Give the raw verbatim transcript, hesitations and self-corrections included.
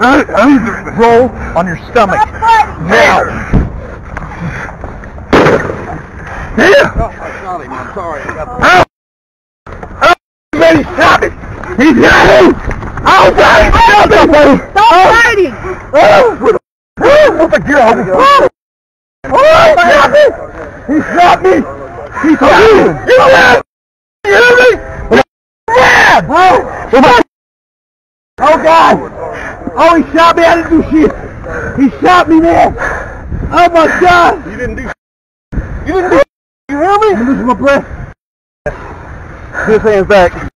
I, I need to roll on your stomach. Now. Yeah. Oh, I shot him. I'm sorry. I got the... Oh. Oh, man, he shot me. He shot me. Oh, God, he shot me. Stop fighting. Oh, oh, the girl. Oh, oh, he shot me. He shot me. He shot me. You know You hear me? Mad. Oh, oh, God. Oh, he shot me. I didn't do shit. He shot me, man. Oh, my God. You didn't do... You didn't do You hear me? I'm losing my breath. Put his hands back.